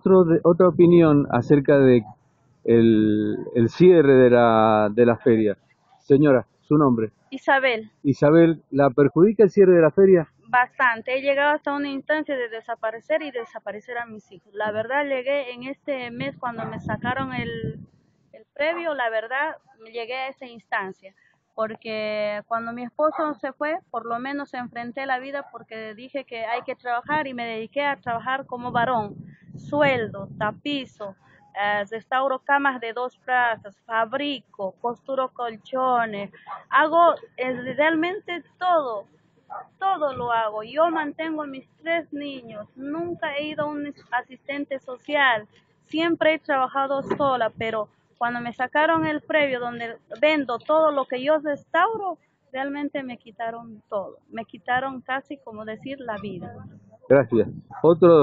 otra opinión acerca de el cierre de la feria. Señora, su nombre. Isabel, Isabel, ¿la perjudica el cierre de la feria? bastante. He llegado hasta una instancia de desaparecer y desaparecer a mis hijos. La verdad, llegué en este mes cuando me sacaron el previo, la verdad, llegué a esa instancia. Porque cuando mi esposo se fue, por lo menos enfrenté la vida porque dije que hay que trabajar y me dediqué a trabajar como varón. Sueldo, tapizo, restauro camas de 2 plazas, fabrico, costuro colchones, hago realmente todo lo hago. Yo mantengo a mis 3 niños, nunca he ido a un asistente social, siempre he trabajado sola, pero cuando me sacaron el previo donde vendo todo lo que yo restauro, realmente me quitaron todo, me quitaron casi como decir la vida. Gracias. Otro